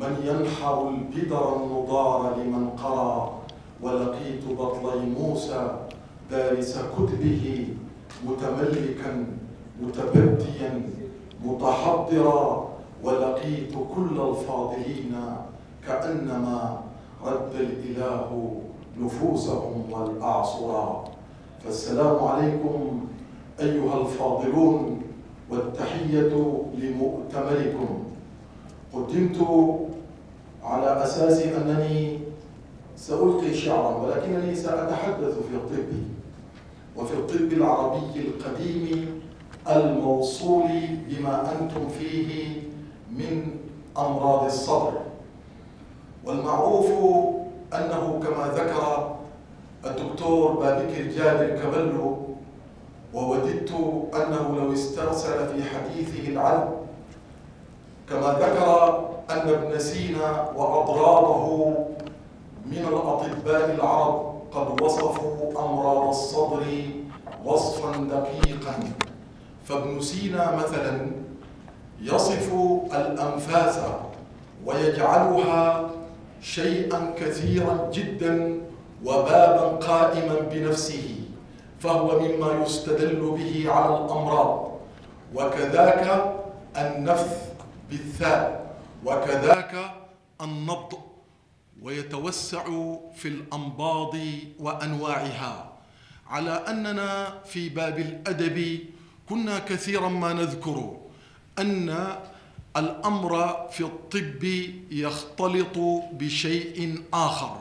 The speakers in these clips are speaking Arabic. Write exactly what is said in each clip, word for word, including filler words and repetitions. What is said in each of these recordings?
من ينحر البدر النضار لمن قرى، ولقيت بطلي موسى دارس كتبه متملكا متبديا متحضرا، ولقيت كل الفاضلين كأنما رد الإله نفوسهم والأعصرا. فالسلام عليكم أيها الفاضلون، والتحية لمؤتمركم. قدمت على أساس أنني سألقي شعرا، ولكنني سأتحدث في الطب وفي الطب العربي القديم الموصول بما أنتم فيه من أمراض الصدر. والمعروف أنه كما ذكر الدكتور بابكر جابر كبلو، ووددت أنه لو استرسل في حديثه العلم، كما ذكر أن ابن سينا وأضرابه من الأطباء العرب قد وصفوا أمراض الصدر وصفا دقيقا. فابن سينا مثلا يصف الأنفاس ويجعلها شيئا كثيرا جدا وبابا قائما بنفسه، فهو مما يستدل به على الأمراض. وكذاك النفث بالثاء، وكذاك النبض، ويتوسع في الأنباض وأنواعها. على أننا في باب الأدب كنا كثيرا ما نذكر أن الأمر في الطب يختلط بشيء آخر.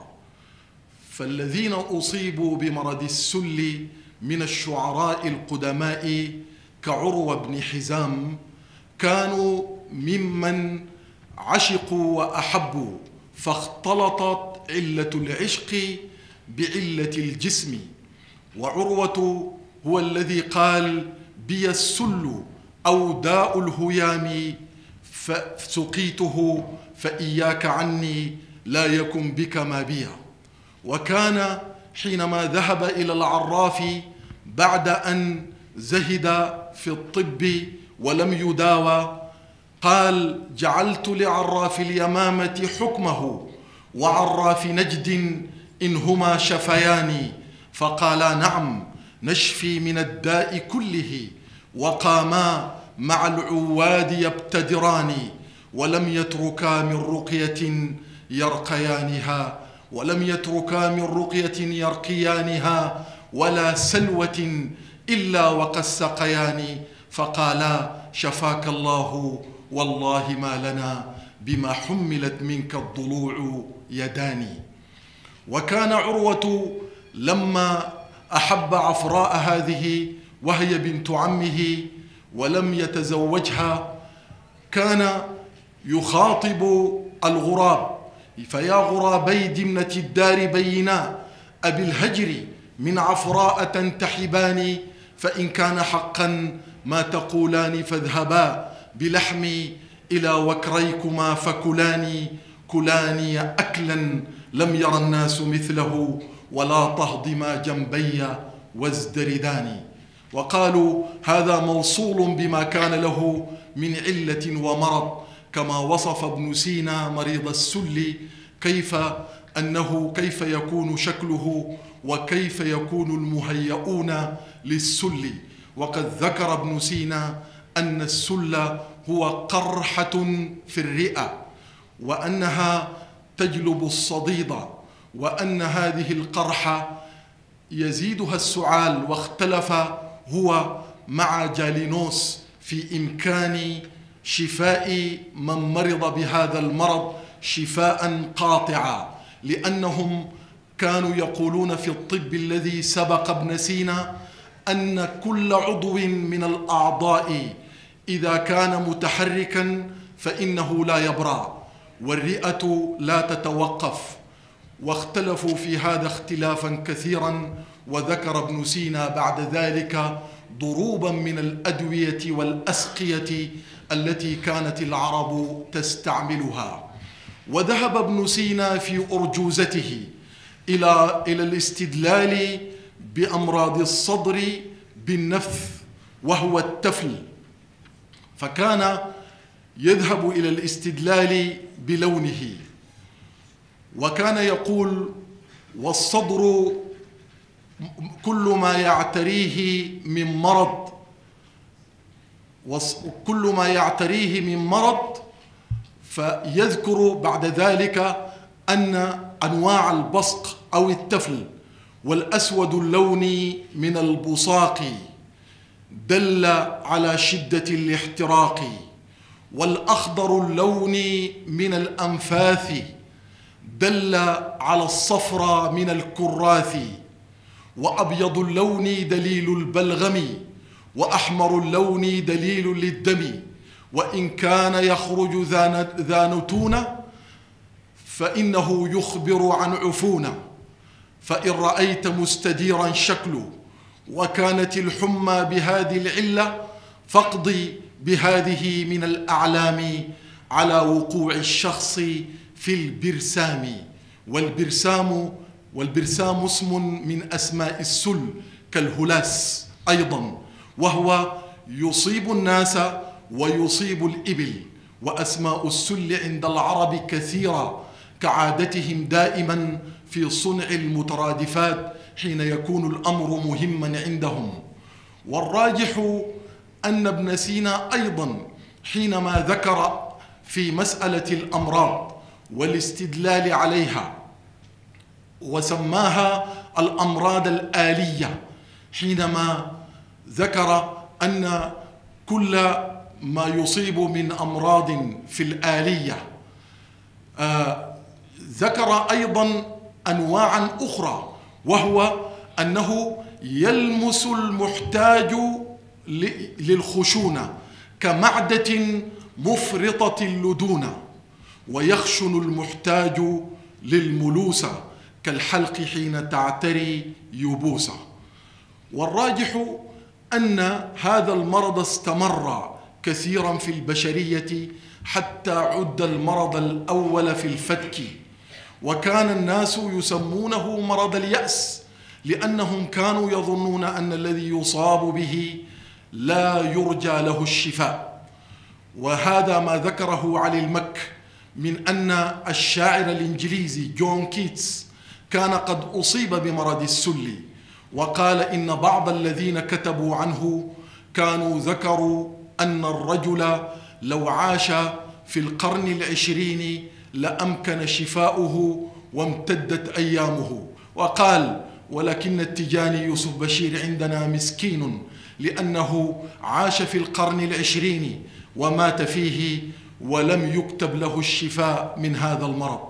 فالذين أصيبوا بمرض السل من الشعراء القدماء كعروة بن حزام كانوا ممن عشقوا وأحبوا، فاختلطت علة العشق بعلة الجسم. وعروة هو الذي قال: بي السل أو داء الهيام فسقيته فإياك عني لا يكن بك ما بي. وكان حينما ذهب إلى العراف بعد أن زهد في الطب ولم يداوى قال: جعلت لعراف اليمامة حكمه وعراف نجد إن هما شفياني، فقالا: نعم نشفي من الداء كله، وقاما مع العواد يبتدران، ولم يتركا من رقية يرقيانها ولم يتركا من رقية يرقيانها ولا سلوة إلا وقد سقيان، فقالا: شفاك الله والله ما لنا بما حملت منك الضلوع يداني. وكان عروة لما أحب عفراء هذه وهي بنت عمه ولم يتزوجها كان يخاطب الغراب: فيا غرابي دمنة الدار بينا أبي الهجر من عفراء تنتحبان، فإن كان حقا ما تقولان فاذهبا بلحمي إلى وكريكما فكلاني، كلاني أكلا لم ير الناس مثله ولا تهضما جنبي وازدرداني. وقالوا هذا موصول بما كان له من علة ومرض، كما وصف ابن سينا مريض السل كيف أنه كيف يكون شكله وكيف يكون المهيئون للسل. وقد ذكر ابن سينا أن السل هو قرحة في الرئة، وأنها تجلب الصديد، وأن هذه القرحة يزيدها السعال. واختلف هو مع جالينوس في إمكان شفاء من مرض بهذا المرض شفاء قاطعا، لأنهم كانوا يقولون في الطب الذي سبق ابن سينا أن كل عضو من الأعضاء إذا كان متحركا فإنه لا يبرأ، والرئة لا تتوقف. واختلفوا في هذا اختلافا كثيرا، وذكر ابن سينا بعد ذلك ضروبا من الأدوية والأسقية التي كانت العرب تستعملها. وذهب ابن سينا في أرجوزته إلى إلى الاستدلال بأمراض الصدر بالنفث وهو التفل، فكان يذهب إلى الاستدلال بلونه، وكان يقول: والصدر كل ما يعتريه من مرض كل ما يعتريه من مرض فيذكر بعد ذلك أن أنواع البصق أو التفل والأسود اللون من البصاق دل على شدة الاحتراق، والأخضر اللون من الأنفاث دل على الصفرة من الكراث، وأبيض اللون دليل البلغم، وأحمر اللون دليل للدم، وإن كان يخرج ذا نتونة فإنه يخبر عن عفونة، فإن رأيت مستديرا شكله وكانت الحمى بهذه العلة فاقضي بهذه من الأعلام على وقوع الشخص في البرسام. والبرسام والبرسام اسم من أسماء السل كالهلاس أيضا، وهو يصيب الناس ويصيب الإبل. وأسماء السل عند العرب كثيرة كعادتهم دائما في صنع المترادفات حين يكون الأمر مهما عندهم. والراجح أن ابن سينا أيضا حينما ذكر في مسألة الأمراض والاستدلال عليها وسماها الأمراض الآلية، حينما ذكر أن كل ما يصيب من أمراض في الآلية آه ذكر أيضا أنواعا أخرى، وهو أنه يلمس المحتاج للخشونة كمعدة مفرطة اللدونة، ويخشن المحتاج للملوسة كالحلق حين تعتري يبوسة. والراجح أن هذا المرض استمر كثيرا في البشرية حتى عد المرض الأول في الفتك، وكان الناس يسمونه مرض اليأس لأنهم كانوا يظنون أن الذي يصاب به لا يرجى له الشفاء. وهذا ما ذكره علي المك من أن الشاعر الإنجليزي جون كيتس كان قد أصيب بمرض السل، وقال إن بعض الذين كتبوا عنه كانوا ذكروا أن الرجل لو عاش في القرن العشرين لأمكن شفاؤه وامتدت أيامه. وقال: ولكن التجاني يوسف بشير عندنا مسكين لأنه عاش في القرن العشرين ومات فيه ولم يكتب له الشفاء من هذا المرض.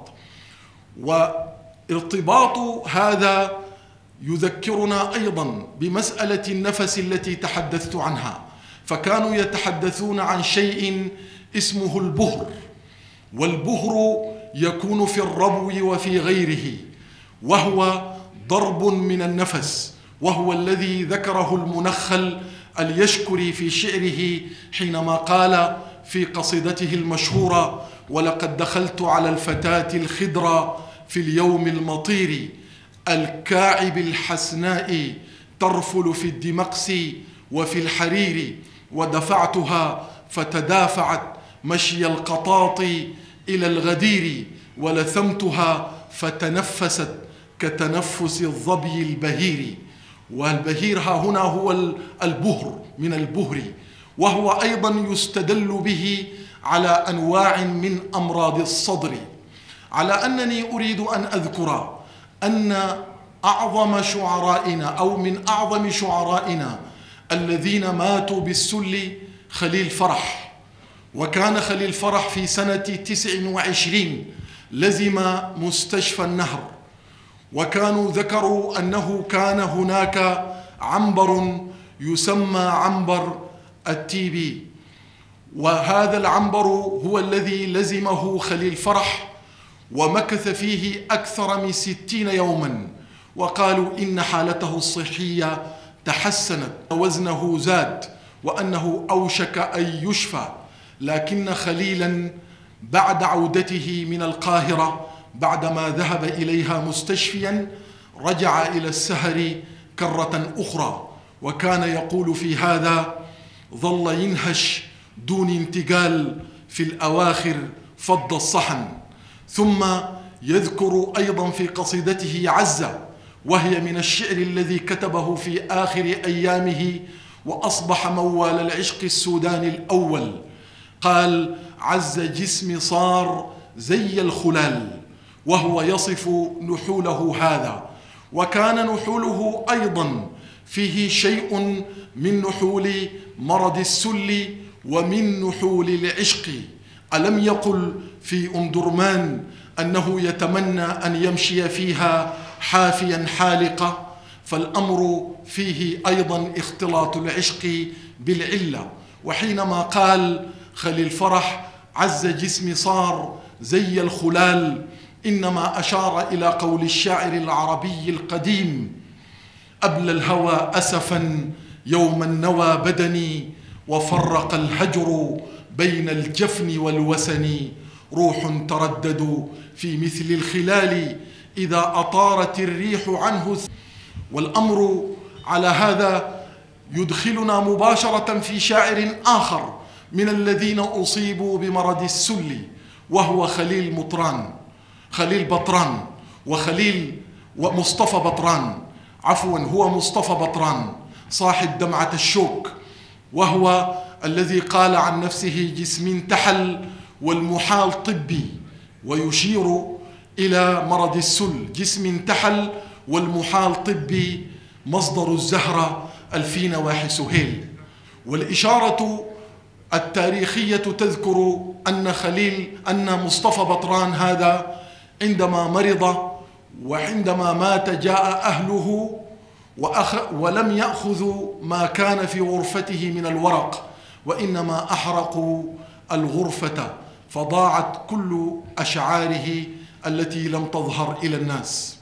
وارتباط هذا يذكرنا أيضا بمسألة النفس التي تحدثت عنها، فكانوا يتحدثون عن شيء اسمه البهر، والبهر يكون في الربو وفي غيره، وهو ضرب من النفس، وهو الذي ذكره المنخل اليشكري في شعره حينما قال في قصيدته المشهورة: ولقد دخلت على الفتاة الخضرى في اليوم المطير الكاعب الحسناء ترفل في الدمقس وفي الحرير، ودفعتها فتدافعت مشي القطاط إلى الغدير، ولثمتها فتنفست كتنفس الظبي البهير. والبهير ها هنا هو البهر من البهر، وهو أيضا يستدل به على أنواع من أمراض الصدر. على أنني أريد أن أذكر أن أعظم شعرائنا أو من أعظم شعرائنا الذين ماتوا بالسل خليل فرح. وكان خليل فرح في سنة تسع وعشرين لزم مستشفى النهر، وكانوا ذكروا أنه كان هناك عنبر يسمى عنبر التيبي، وهذا العنبر هو الذي لزمه خليل فرح ومكث فيه أكثر من ستين يوما، وقالوا إن حالته الصحية تحسنت ووزنه زاد وأنه أوشك أن يشفى. لكن خليلا بعد عودته من القاهرة بعدما ذهب إليها مستشفيا رجع إلى السهر كرة أخرى، وكان يقول في هذا: ظل ينهش دون انتقال في الأواخر فض الصحن. ثم يذكر أيضا في قصيدته عزة، وهي من الشعر الذي كتبه في آخر أيامه وأصبح موال العشق السوداني الأول. قال: عز جسمي صار زي الخلال، وهو يصف نحوله هذا. وكان نحوله أيضا فيه شيء من نحول مرض السل ومن نحول العشق. ألم يقل في أم درمان أنه يتمنى أن يمشي فيها حافيا حالقة؟ فالأمر فيه أيضا اختلاط العشق بالعلة. وحينما قال خليل فرح عز جسمي صار زي الخلال، إنما أشار إلى قول الشاعر العربي القديم: أبلى الهوى أسفا يوم النوى بدني، وفرق الهجر بين الجفن والوسن، روح تردد في مثل الخلال إذا أطارت الريح عنه. والأمر على هذا يدخلنا مباشرة في شاعر آخر من الذين أصيبوا بمرض السل، وهو خليل مطران خليل بطران وخليل ومصطفى بطران عفوا هو مصطفى بطران صاحب دمعة الشوك، وهو الذي قال عن نفسه: جسمي انتحل والمحال طبي، ويشير إلى مرض السل. جسمي انتحل والمحال طبي، مصدر الزهرة ألفين واحد سهيل. والإشارة التاريخية تذكر أن خليل أن مصطفى بطران هذا عندما مرض وعندما مات جاء أهله وأخ ولم يأخذوا ما كان في غرفته من الورق، وإنما أحرقوا الغرفة، فضاعت كل أشعاره التي لم تظهر إلى الناس.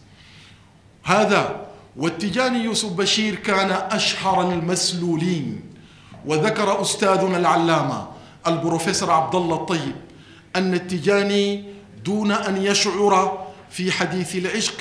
هذا والتجاني يوسف بشير كان أشهر المسلولين. وذكر أستاذنا العلامة البروفيسور عبد الله الطيب أن التجاني دون أن يشعر في حديث العشق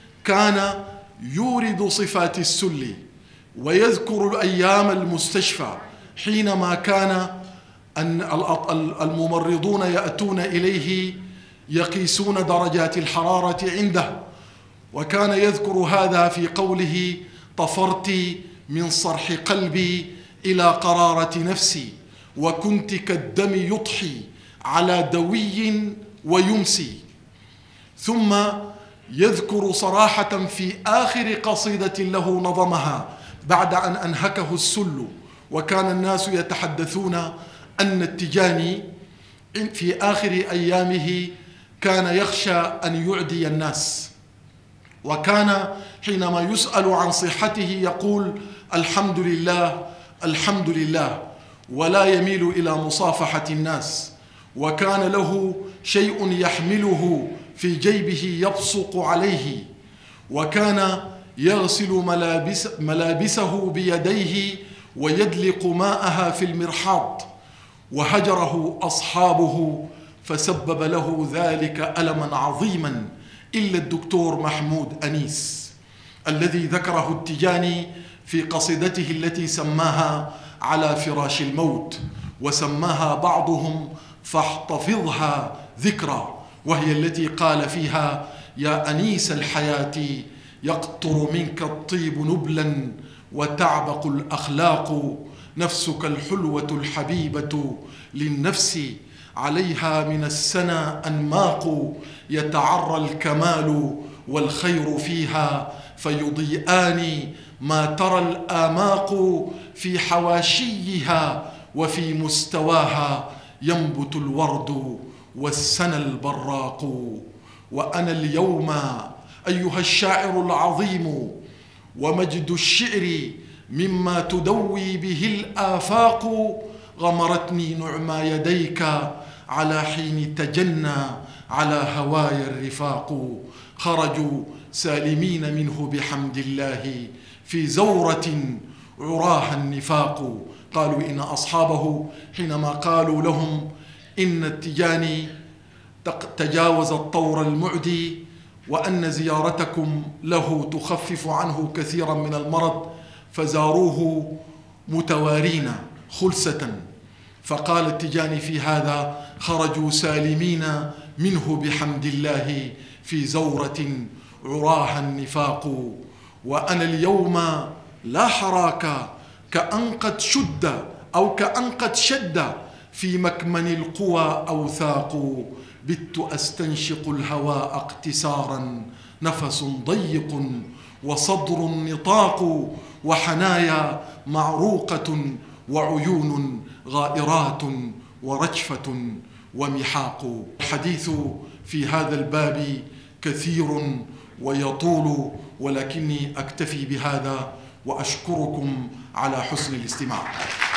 كان يورد صفات السل، ويذكر أيام المستشفى حينما كان أن الممرضون يأتون إليه يقيسون درجات الحرارة عنده، وكان يذكر هذا في قوله: طفرت من صرح قلبي إلى قرارة نفسي، وكنت كالدم يضحي على دوي ويمسي. ثم يذكر صراحة في آخر قصيدة له نظمها بعد أن أنهكه السل، وكان الناس يتحدثون أن التجاني في آخر أيامه كان يخشى أن يعدي الناس، وكان حينما يسأل عن صحته يقول: الحمد لله الحمد لله، ولا يميل إلى مصافحة الناس. وكان له شيء يحمله في جيبه يبصق عليه، وكان يغسل ملابس ملابسه بيديه ويدلق ماءها في المرحاض، وهجره أصحابه فسبب له ذلك ألما عظيما إلا الدكتور محمود أنيس الذي ذكره التجاني في قصيدته التي سماها على فراش الموت، وسماها بعضهم فاحتفظها ذكرى، وهي التي قال فيها: يا أنيس الحياة يقطر منك الطيب نبلا، وتعبق الأخلاق، نفسك الحلوة الحبيبة للنفس، عليها من السنى أنماق، يتعرى الكمال والخير فيها، فيضيئان ما ترى الآماق، في حواشيها وفي مستواها ينبت الورد والسنى البراق. وأنا اليوم أيها الشاعر العظيم ومجد الشعر مما تدوي به الآفاق، غمرتني نعمى يديك على حين تجنى على هواي الرفاق، خرجوا سالمين منه بحمد الله في زورة عراها النفاق. قالوا إن أصحابه حينما قالوا لهم إن التجاني تجاوز الطور المعدي وأن زيارتكم له تخفف عنه كثيرا من المرض، فزاروه متوارين خلسة، فقال التجاني في هذا: خرجوا سالمين منه بحمد الله في زورة عراها النفاق، وأنا اليوم لا حراك كأن قد شد أو كأن قد شد في مكمن القوى أوثاق، بت أستنشق الهواء اقتسارا نفس ضيق وصدر نطاق، وحنايا معروقة وعيون غائرات ورجفة ومحاق. الحديث في هذا الباب كثير ويطول، ولكني أكتفي بهذا وأشكركم على حسن الاستماع.